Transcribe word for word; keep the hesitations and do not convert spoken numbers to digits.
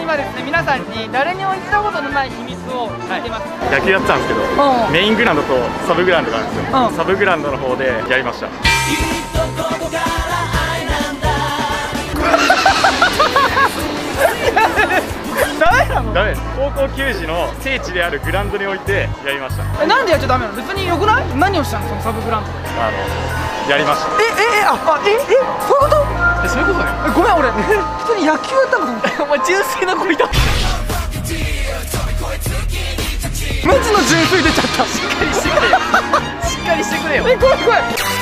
今ですね、皆さんに誰にも言ったことのない秘密を聞いてます。 野球やってたんですけど、メイングラウンドとサブグラウンドがあるんですよ。サブグラウンドの方でやりました。 ダメなの？ ダメです。高校球児の聖地であるグラウンドに置いてやりました。 え、なんでやっちゃダメなの？別に良くない？何をしたのそのサブグラウンドで。 あのやりました。 えええああええそういうこと？ え、そういうことね。 ごめん俺普通に野球やったのかと思った。お前純粋な子いた。マジの純粋出ちゃった。しっかりしてくれよ。しっかりしてくれよ。え、怖い怖い。